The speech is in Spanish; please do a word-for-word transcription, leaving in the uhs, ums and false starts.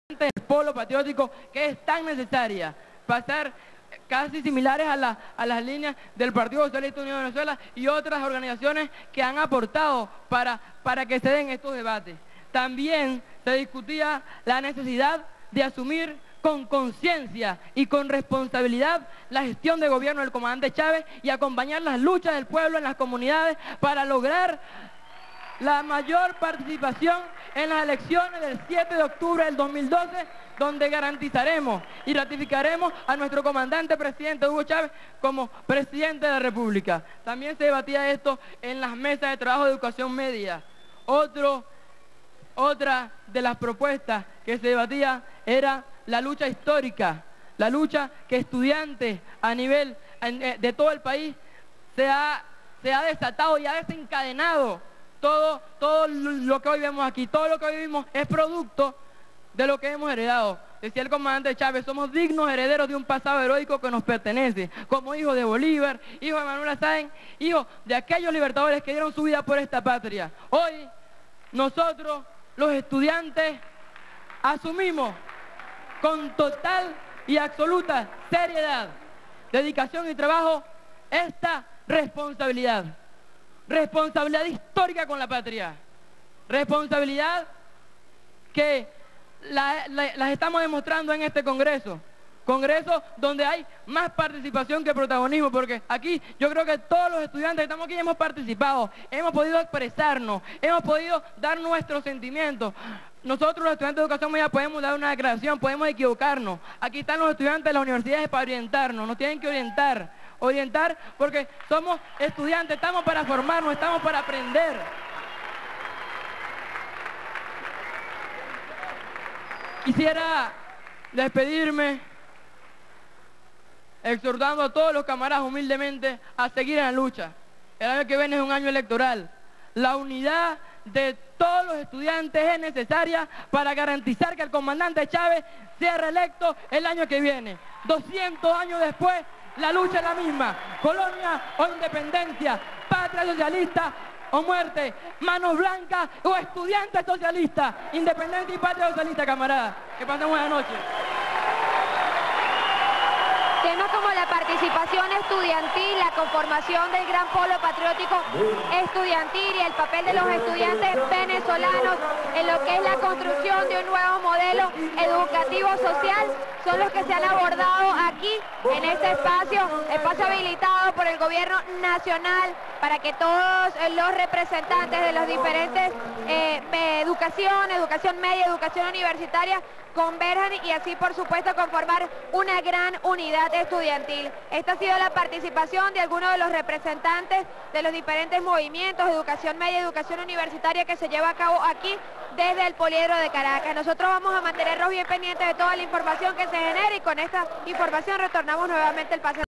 del polo patriótico, que es tan necesaria, pasar casi similares a, la, a las líneas del Partido Socialista Unido de Venezuela y otras organizaciones que han aportado para, para que se den estos debates. También se discutía la necesidad de asumir con conciencia y con responsabilidad la gestión de gobierno del comandante Chávez y acompañar las luchas del pueblo en las comunidades para lograr la mayor participación en las elecciones del siete de octubre del dos mil doce, donde garantizaremos y ratificaremos a nuestro comandante presidente Hugo Chávez como presidente de la República. También se debatía esto en las mesas de trabajo de educación media. Otro, otra de las propuestas que se debatía era la lucha histórica, la lucha que estudiantes a nivel de todo el país se ha, se ha desatado y ha desencadenado. Todo, todo lo que hoy vemos aquí, todo lo que hoy vivimos es producto de lo que hemos heredado. Decía el comandante Chávez, somos dignos herederos de un pasado heroico que nos pertenece, como hijos de Bolívar, hijos de Manuel Sáenz, hijos de aquellos libertadores que dieron su vida por esta patria. Hoy, nosotros, los estudiantes, asumimos con total y absoluta seriedad, dedicación y trabajo esta responsabilidad. Responsabilidad histórica con la patria, responsabilidad que la, la, las estamos demostrando en este Congreso, Congreso donde hay más participación que protagonismo, porque aquí yo creo que todos los estudiantes que estamos aquí hemos participado, hemos podido expresarnos, hemos podido dar nuestros sentimientos. Nosotros los estudiantes de educación media podemos dar una declaración, podemos equivocarnos. Aquí están los estudiantes de las universidades para orientarnos, nos tienen que orientar. Orientar porque somos estudiantes, estamos para formarnos, estamos para aprender. Quisiera despedirme exhortando a todos los camaradas humildemente a seguir en la lucha. El año que viene es un año electoral. La unidad de todos los estudiantes es necesaria para garantizar que el comandante Chávez sea reelecto el año que viene. doscientos años después, la lucha es la misma, colonia o independencia, patria socialista o muerte, manos blancas o estudiantes socialistas, independencia y patria socialista, camaradas. Que pasen buenas noches. Temas como la participación estudiantil, la conformación del gran polo patriótico estudiantil y el papel de los estudiantes venezolanos en lo que es la construcción de un nuevo modelo educativo social son los que se han abordado aquí en este espacio, espacio habilitado por el gobierno nacional para que todos los representantes de las diferentes eh, educación, educación media, educación universitaria converjan y así por supuesto conformar una gran unidad estudiantil. Esta ha sido la participación de algunos de los representantes de los diferentes movimientos de educación media y educación universitaria que se lleva a cabo aquí desde el Poliedro de Caracas. Nosotros vamos a mantenernos bien pendientes de toda la información que se genere y con esta información retornamos nuevamente el pase.